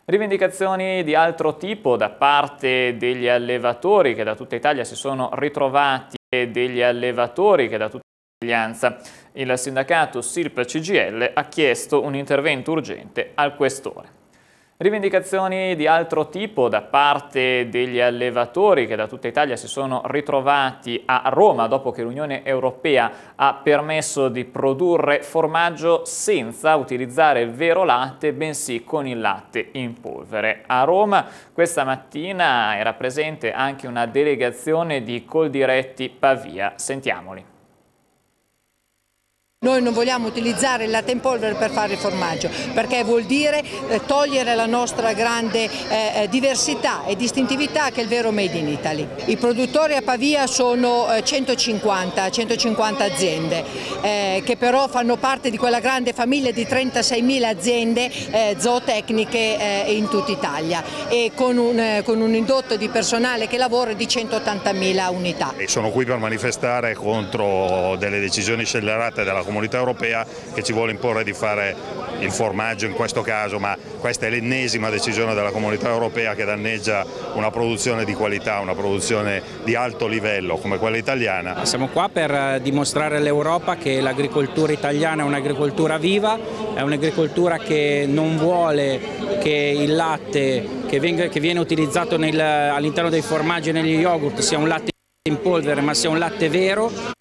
Rivendicazioni di altro tipo da parte degli allevatori che da tutta Italia si sono ritrovati Il sindacato SILP-CGIL ha chiesto un intervento urgente al Questore. Rivendicazioni di altro tipo da parte degli allevatori che da tutta Italia si sono ritrovati a Roma dopo che l'Unione Europea ha permesso di produrre formaggio senza utilizzare il vero latte, bensì con il latte in polvere. A Roma questa mattina era presente anche una delegazione di Coldiretti Pavia. Sentiamoli. Noi non vogliamo utilizzare il latte in polvere per fare il formaggio, perché vuol dire togliere la nostra grande diversità e distintività che è il vero Made in Italy. I produttori a Pavia sono 150 aziende che però fanno parte di quella grande famiglia di 36.000 aziende zootecniche in tutta Italia e con un indotto di personale che lavora di 180.000 unità. E sono qui per manifestare contro delle decisioni scellerate della Comunità Europea che ci vuole imporre di fare il formaggio in questo caso, ma questa è l'ennesima decisione della Comunità Europea che danneggia una produzione di qualità, una produzione di alto livello come quella italiana. Siamo qua per dimostrare all'Europa che l'agricoltura italiana è un'agricoltura viva, è un'agricoltura che non vuole che il latte che viene utilizzato all'interno dei formaggi e negli yogurt sia un latte in polvere, ma sia un latte vero.